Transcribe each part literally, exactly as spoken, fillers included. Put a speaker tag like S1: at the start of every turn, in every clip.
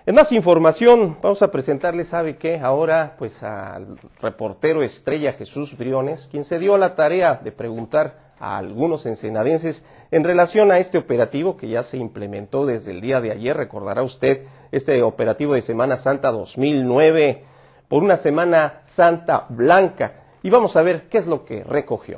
S1: En más información, vamos a presentarles, ¿sabe qué? Ahora, pues al reportero estrella Jesús Briones, quien se dio la tarea de preguntar a algunos ensenadenses en relación a este operativo que ya se implementó desde el día de ayer. Recordará usted este operativo de Semana Santa dos mil nueve, por una Semana Santa blanca. Y vamos a ver qué es lo que recogió.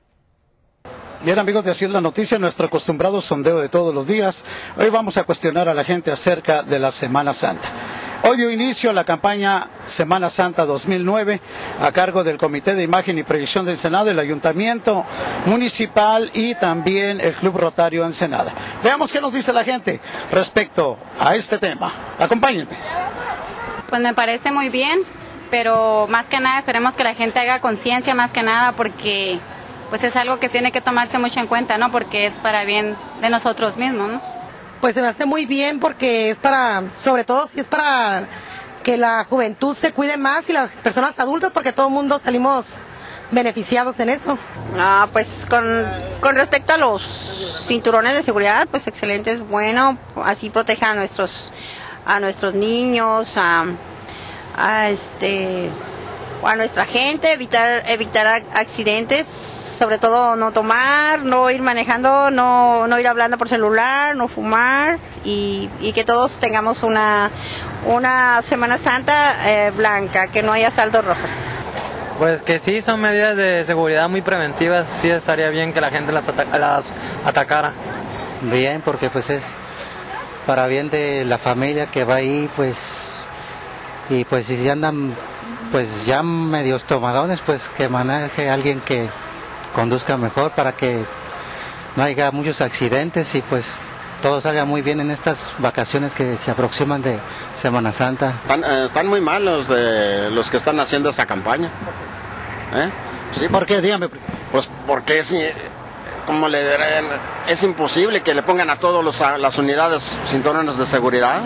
S2: Bien, amigos de Así es la Noticia, nuestro acostumbrado sondeo de todos los días. Hoy vamos a cuestionar a la gente acerca de la Semana Santa. Hoy dio inicio a la campaña Semana Santa dos mil nueve a cargo del Comité de Imagen y Proyección de Ensenada, el Ayuntamiento Municipal y también el Club Rotario Ensenada. Veamos qué nos dice la gente respecto a este tema. Acompáñenme.
S3: Pues me parece muy bien, pero más que nada esperemos que la gente haga conciencia más que nada, porque pues es algo que tiene que tomarse mucho en cuenta, ¿no? Porque es para bien de nosotros mismos, ¿no?
S4: Pues se me hace muy bien porque es para, sobre todo si es para que la juventud se cuide más y las personas adultas, porque todo el mundo salimos beneficiados en eso.
S5: Ah, pues con, con respecto a los cinturones de seguridad, pues excelente, es bueno, así protege a nuestros, a nuestros niños, a, a este, a nuestra gente, evitar, evitar accidentes. Sobre todo no tomar, no ir manejando, no, no ir hablando por celular, no fumar y, y que todos tengamos una, una Semana Santa eh, blanca, que no haya saldos rojos.
S6: Pues que sí, son medidas de seguridad muy preventivas, sí estaría bien que la gente las, ata las atacara.
S7: Bien, porque pues es para bien de la familia que va ahí, pues, y pues si andan pues ya medios tomadones, pues que maneje alguien que conduzca mejor para que no haya muchos accidentes y pues todo salga muy bien en estas vacaciones que se aproximan de Semana Santa.
S8: Están, eh, están muy mal los, de, los que están haciendo esa campaña. ¿Eh? Sí,
S2: ¿por qué? Dígame.
S8: Pues porque es, como le dirán, es imposible que le pongan a todas las unidades cinturones de seguridad.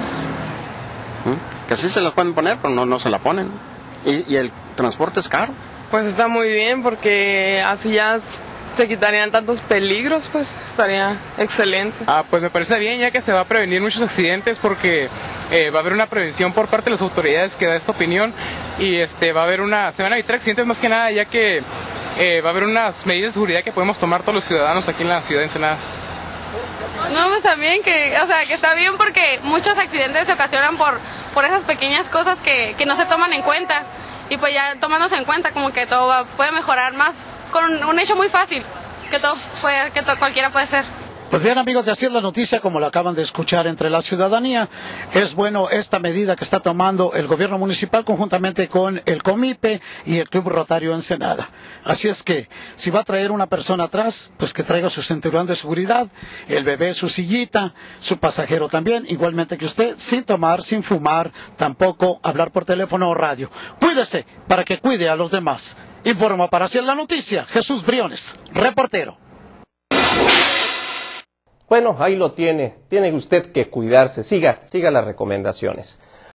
S8: ¿Eh? Que sí se las pueden poner, pero no, no se la ponen. Y, y el transporte es caro.
S9: Pues está muy bien porque así ya se quitarían tantos peligros, pues estaría excelente.
S10: Ah, pues me parece bien, ya que se va a prevenir muchos accidentes, porque eh, va a haber una prevención por parte de las autoridades que da esta opinión, y este va a haber una, se van a evitar accidentes más que nada, ya que eh, va a haber unas medidas de seguridad que podemos tomar todos los ciudadanos aquí en la ciudad de Ensenada.
S11: No, pues también que, o sea, que está bien porque muchos accidentes se ocasionan por, por esas pequeñas cosas que, que no se toman en cuenta. Y pues ya tomándose en cuenta como que todo va, puede mejorar más con un, un hecho muy fácil, que todo puede, que todo, cualquiera puede ser.
S2: Pues bien, amigos de Así es la Noticia, como lo acaban de escuchar entre la ciudadanía, es bueno esta medida que está tomando el gobierno municipal conjuntamente con el Comipe y el Club Rotario Ensenada. Así es que, si va a traer una persona atrás, pues que traiga su cinturón de seguridad, el bebé su sillita, su pasajero también, igualmente que usted, sin tomar, sin fumar, tampoco hablar por teléfono o radio. Cuídese para que cuide a los demás. Informa para Así es la Noticia, Jesús Briones, reportero.
S1: Bueno, ahí lo tiene. Tiene usted que cuidarse. Siga, siga las recomendaciones.